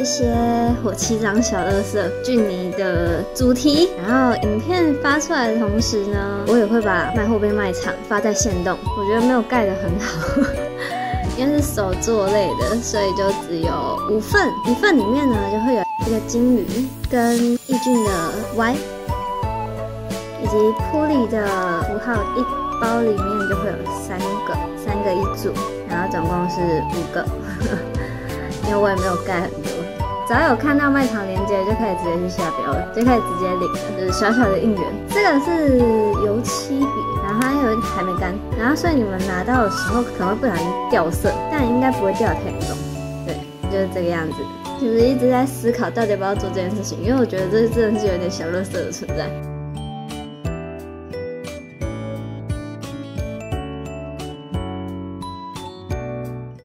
一些火七张小垃圾、俊尼的主题。然后影片发出来的同时呢，我也会把卖货边卖场发在限动。我觉得没有盖得很好。因为是手作类的，所以就只有5份，1份里面呢就会有一个金鱼跟义俊的 Y， 以及铺里的符号，一包里面就会有3个一组，然后总共是5个，因为我也没有盖很多。只要有看到卖场链接，就可以直接去下标了，就可以直接领了，就是小小的应援。这个是油漆笔，然后它因为还没干，然后所以你们拿到的时候可能会不小心掉色，但应该不会掉得太严重。对，就是这个样子。就是一直在思考到底要不要做这件事情，因为我觉得这真的是有点小垃圾的存在。